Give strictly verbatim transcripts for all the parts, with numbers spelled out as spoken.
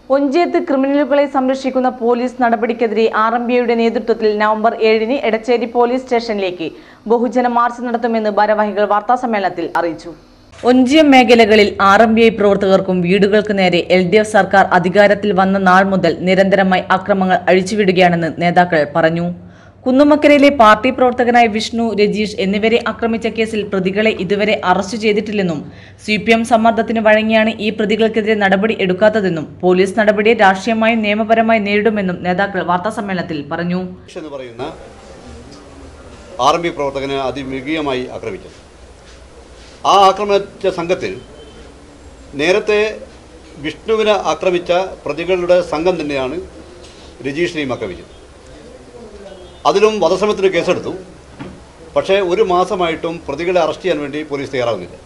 ഒഞ്ചിയത്ത് ക്രിമിനലുകളെ സംരക്ഷിക്കുന്ന പോലീസ് നടപടിക്കെതിരെ R M B ഐയുടെ നേതൃത്വത്തിൽ നവംബർ ഏഴിന് എടച്ചേരി പോലീസ് സ്റ്റേഷനിലേക്ക് ബഹുജന മാർച്ച് നടത്തുമെന്ന് ഭാരവാഹികൾ വാർത്താസമ്മേളനത്തിൽ അറിയിച്ചു. ഒഞ്ചിയം മേഖലകളിൽ ആർ എം ബി ഐ പ്രവർത്തകർക്കും വീടുകൾക്ക് നേരെ എൽ ഡി എഫ് സർക്കാർ അധികാരത്തിൽ വന്ന നാൾ മുതൽ നിരന്തരമായി അക്രമങ്ങൾ അഴിച്ചുവിടുകയാണെന്ന് നേതാക്കൾ പറഞ്ഞു. കുന്നുമക്കരയിലെ പാർട്ടി പ്രവർത്തകനായ വിഷ്ണു, രജീഷ് എന്നിവരെ ആക്രമിച്ച കേസിൽ പ്രതികളെ ഇതുവരെ അറസ്റ്റ് ചെയ്തിട്ടില്ലെന്നും സി പി എം സമ്മർദ്ദത്തിന് വഴങ്ങിയാണ് ഈ പ്രതികൾക്കെതിരെ നടപടി എടുക്കാത്തതെന്നും പോലീസ് നടപടിയെ രാഷ്ട്രീയമായും നിയമപരമായി നേരിടുമെന്നും നേതാക്കൾ വാർത്താസമ്മേളനത്തിൽ പറഞ്ഞു. ആർ എം പി പ്രവർത്തകനെ അതിമൃഗീയമായി ആക്രമിച്ചു. ആ ആക്രമിച്ച സംഘത്തിൽ നേരത്തെ വിഷ്ണുവിനെ ആക്രമിച്ച പ്രതികളുടെ സംഘം തന്നെയാണ് രജീഷിനെയും ആക്രമിച്ചത്. അതിലും വധശ്രമത്തിന് കേസെടുത്തു. പക്ഷേ ഒരു മാസമായിട്ടും പ്രതികളെ അറസ്റ്റ് ചെയ്യാൻ വേണ്ടി പോലീസ് തയ്യാറാകുന്നില്ല.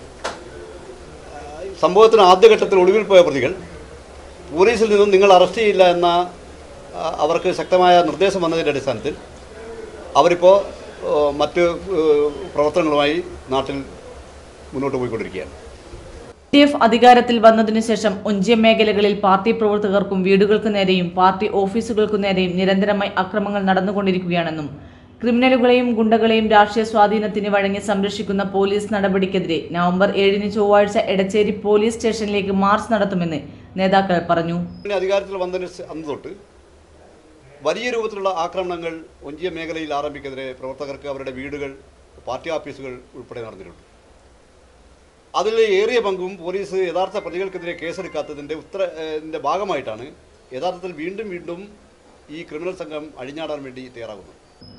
സംഭവത്തിന് ആദ്യഘട്ടത്തിൽ ഒളിവിൽ പോയ പ്രതികൾ പോലീസിൽ നിന്നും നിങ്ങൾ അറസ്റ്റ് ചെയ്യില്ല എന്ന അവർക്ക് ശക്തമായ നിർദ്ദേശം വന്നതിൻ്റെ അടിസ്ഥാനത്തിൽ അവരിപ്പോൾ മറ്റ് പ്രവർത്തനങ്ങളുമായി നാട്ടിൽ മുന്നോട്ട് പോയിക്കൊണ്ടിരിക്കുകയാണ്. എൽ ഡി എഫ് അധികാരത്തിൽ വന്നതിനു ശേഷം ഒഞ്ചിയം മേഖലകളിൽ പാർട്ടി പ്രവർത്തകർക്കും വീടുകൾക്ക് നേരെയും പാർട്ടി ഓഫീസുകൾക്കു നേരെയും നിരന്തരമായി അക്രമങ്ങൾ നടന്നുകൊണ്ടിരിക്കുകയാണെന്നും ക്രിമിനലുകളെയും ഗുണ്ടകളെയും രാഷ്ട്രീയ സ്വാധീനത്തിന് വഴങ്ങി സംരക്ഷിക്കുന്ന പോലീസ് നടപടിക്കെതിരെ നവംബർ ഏഴിന് ചൊവ്വാഴ്ച എടച്ചേരി പോലീസ് സ്റ്റേഷനിലേക്ക് മാർച്ച് നടത്തുമെന്ന് നേതാക്കൾ പറഞ്ഞു. അധികാരത്തിൽ വന്നതിന് അന്ന് തൊട്ട് വലിയ രൂപത്തിലുള്ള ആക്രമണങ്ങൾ ഒഞ്ചിയം മേഖലയിൽ ആരംഭിക്കെതിരെ പ്രവർത്തകർക്ക് അവരുടെ വീടുകൾ, പാർട്ടി ഓഫീസുകൾ ഉൾപ്പെടെ നടന്നിട്ടുണ്ട്. അതിൽ ഏറിയ പങ്കും പോലീസ് യഥാർത്ഥ പ്രതികൾക്കെതിരെ കേസെടുക്കാത്തതിൻ്റെ ഉത്തരത്തിൻ്റെ ഭാഗമായിട്ടാണ് യഥാർത്ഥത്തിൽ വീണ്ടും വീണ്ടും ഈ ക്രിമിനൽ സംഘം അഴിഞ്ഞാടാൻ വേണ്ടി തയ്യാറാകുന്നത്.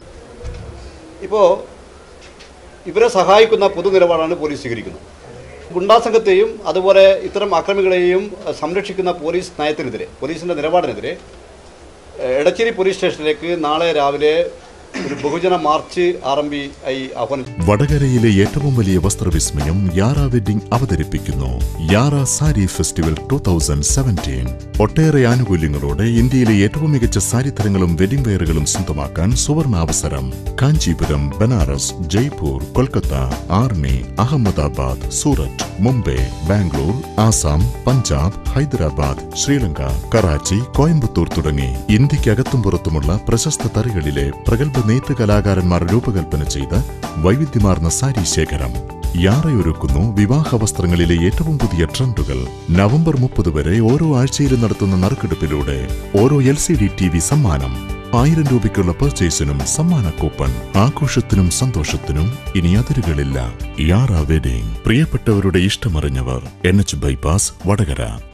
ഇപ്പോൾ ഇവരെ സഹായിക്കുന്ന പൊതുനിലപാടാണ് പോലീസ് സ്വീകരിക്കുന്നത്. ഗുണ്ടാസംഘത്തെയും അതുപോലെ ഇത്തരം അക്രമികളെയും സംരക്ഷിക്കുന്ന പോലീസ് നയത്തിനെതിരെ, പോലീസിൻ്റെ നിലപാടിനെതിരെ എടച്ചേരി പോലീസ് സ്റ്റേഷനിലേക്ക് നാളെ രാവിലെ ഒരു ബഹുജന march R M P I ആഹ്വാനിച്ചു. വടകരയിലെ ഏറ്റവും വലിയ വസ്ത്രവിസ്മയം യാറ വെഡിംഗ് അവതരിപ്പിക്കുന്നു Yara sari festival two thousand seventeen. ഒട്ടേറെ ആനുകൂല്യങ്ങളോടെ ഇന്ത്യയിലെ ഏറ്റവും മികച്ച സാരിത്തരങ്ങളും വെഡിംഗ് വെയറുകളും സ്വന്തമാക്കാൻ സുവർണാവസരം. കാഞ്ചീപുരം, ബനാറസ്, ജയ്പൂർ, കൊൽക്കത്ത, ആർമി, അഹമ്മദാബാദ്, സൂററ്റ്, മുംബൈ, ബാംഗ്ലൂർ, ആസാം, പഞ്ചാബ്, ഹൈദരാബാദ്, ശ്രീലങ്ക, കറാച്ചി, കോയമ്പത്തൂർ തുടങ്ങി ഇന്ത്യക്കകത്തും പുറത്തുമുള്ള പ്രശസ്ത തറികളിലെ പ്രഗത്ഭ നെയ്ത്ത് കലാകാരന്മാർ രൂപകൽപ്പന ചെയ്ത വൈവിധ്യമാർന്ന സാരി ശേഖരം. യാറയൊരുക്കുന്നു വിവാഹ വസ്ത്രങ്ങളിലെ ഏറ്റവും പുതിയ ട്രെൻഡുകൾ. നവംബർ മുപ്പത് വരെ ഓരോ ആഴ്ചയിലും നടത്തുന്ന നറുക്കെടുപ്പിലൂടെ ഓരോ L C D T V സമ്മാനം. ആയിരം രൂപയ്ക്കുള്ള പർച്ചേസിനും സമ്മാന കൂപ്പൺ. ആഘോഷത്തിനും സന്തോഷത്തിനും ഇനി അതിരുകളില്ല. Yara wedding. പ്രിയപ്പെട്ടവരുടെ ഇഷ്ടമറിഞ്ഞവർ. N H bypass, Vadakara.